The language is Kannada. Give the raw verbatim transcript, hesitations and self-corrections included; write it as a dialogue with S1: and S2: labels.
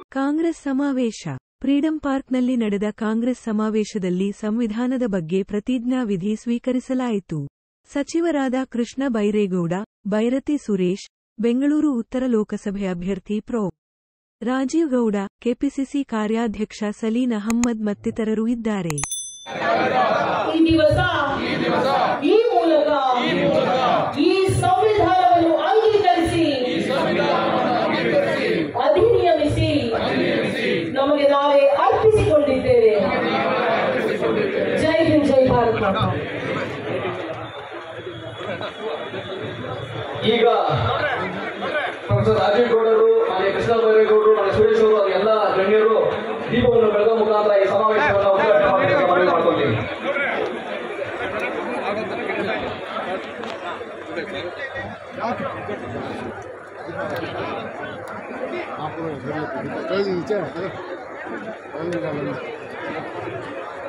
S1: ಕಾಂಗ್ರೆಸ್ ಸಮಾವೇಶ. ಫ್ರೀಡಂ ಪಾರ್ಕ್ನಲ್ಲಿ ನಡೆದ ಕಾಂಗ್ರೆಸ್ ಸಮಾವೇಶದಲ್ಲಿ ಸಂವಿಧಾನದ ಬಗ್ಗೆ ಪ್ರತಿಜ್ಞಾ ವಿಧಿ ಸ್ವೀಕರಿಸಲಾಯಿತು. ಸಚಿವರಾದ ಕೃಷ್ಣ ಬೈರೇಗೌಡ, ಬೈರತಿ ಸುರೇಶ್, ಬೆಂಗಳೂರು ಉತ್ತರ ಲೋಕಸಭೆ ಅಭ್ಯರ್ಥಿ ಪ್ರೊ. ರಾಜೀವ್ ಗೌಡ, ಕೆಪಿಸಿಸಿ ಕಾರ್ಯಾಧ್ಯಕ್ಷ ಸಲೀನ್ ಅಹಮ್ಮದ್ ಮತ್ತಿತರರು ಇದ್ದಾರೆ.
S2: ಈ ದಿವಸ ಈ ಮೂಲಕ ಈ ಸಂವಿಧಾನವನ್ನು ಅಂಗೀಕರಿಸಿ ಅಧಿನಿಯಮಿಸಿ ನಮಗೆ ನಾವೇ ಅರ್ಪಿಸಿಕೊಂಡಿದ್ದೇವೆ. ಜೈ ಹಿಂದ್, ಜೈ ಭಾರತ.
S3: ಈಗ ಪ್ರೊಫೆಸರ್ ರಾಜೀವ್ ಗೌಡರು, ಮಾನ್ಯ ಕೃಷ್ಣ ಬೈರೇಗೌಡರು, ಮಾನ್ಯ ಸುರೇಶ್ ಅವರು ಎಲ್ಲ ಗಣ್ಯರು ದೀಪವನ್ನು ಬೆಳಗುವ ಮುಖಾಂತರ ಈ ಸಮಾವೇಶವನ್ನು ಉದ್ಘಾಟನೆ ಮಾಡ್ಕೊಳ್ತೀವಿ.
S4: आप